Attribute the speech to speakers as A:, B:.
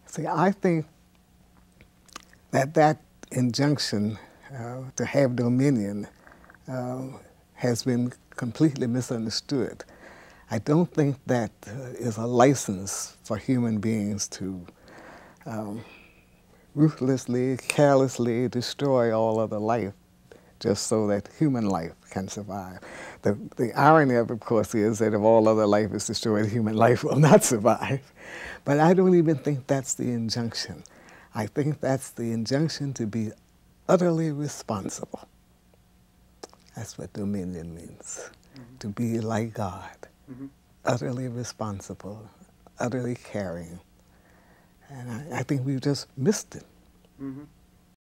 A: See, I think that injunction to have dominion has been completely misunderstood. I don't think that is a license for human beings to ruthlessly, carelessly destroy all other life just so that human life can survive. The irony of it, of course, is that if all other life is destroyed, human life will not survive. But I don't even think that's the injunction. I think that's the injunction to be utterly responsible. That's what dominion means, to be like God, utterly responsible, utterly caring. And I think we've just missed it.